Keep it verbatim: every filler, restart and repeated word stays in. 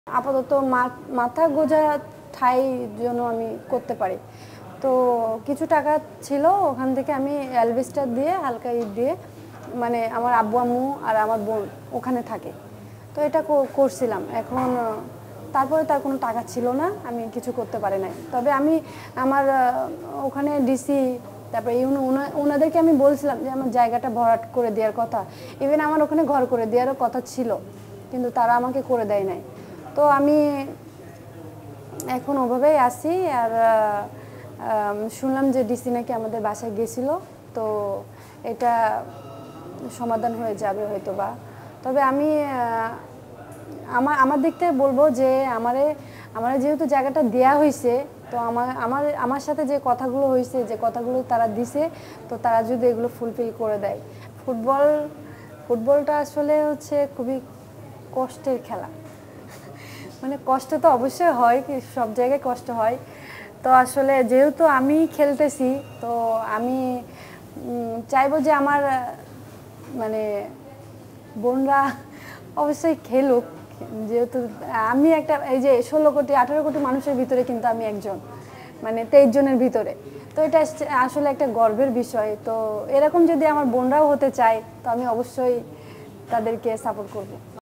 আপাতত মাথা গোজা ঠাই যেন আমি করতে পারি। তো কিছু টাকা ছিল, ওখান থেকে আমি অ্যালবেস্টার দিয়ে হালকা ইট দিয়ে, মানে আমার আব্বু আম্মু আর আমার বোন ওখানে থাকে, তো এটা করছিলাম। এখন তারপরে তার কোনো টাকা ছিল না, আমি কিছু করতে পারি নাই। তবে আমি আমার ওখানে ডিসি তারপরে ওনাদেরকে আমি বলছিলাম যে আমার জায়গাটা ভরাট করে দেওয়ার কথা, ইভেন আমার ওখানে ঘর করে দেওয়ারও কথা ছিল, কিন্তু তারা আমাকে করে দেয় নাই। তো আমি এখন ওভাবেই আসি। আর শুনলাম যে ডিসি নাকি আমাদের বাসায় গেছিল, তো এটা সমাধান হয়ে যাবে হয়তো বা। তবে আমি আমার আমার দিক থেকে বলবো যে আমারে আমার যেহেতু জায়গাটা দেয়া হয়েছে, তো আমার আমার আমার সাথে যে কথাগুলো হয়েছে, যে কথাগুলো তারা দিছে, তো তারা যদি এগুলো ফুলফিল করে দেয়। ফুটবল ফুটবলটা আসলে হচ্ছে খুবই কষ্টের খেলা, মানে কষ্ট তো অবশ্যই হয়, সব জায়গায় কষ্ট হয়। তো আসলে যেহেতু আমি খেলতেছি, তো আমি চাইবো যে আমার মানে বোনরা অবশ্যই খেলুক, যেহেতু আমি একটা এই যে ষোলো কোটি আঠারো কোটি মানুষের ভিতরে কিন্তু আমি একজন, মানে তেইশ জনের ভিতরে। তো এটা আসলে একটা গর্বের বিষয়। তো এরকম যদি আমার বোনরাও হতে চায়, তো আমি অবশ্যই তাদেরকে সাপোর্ট করব।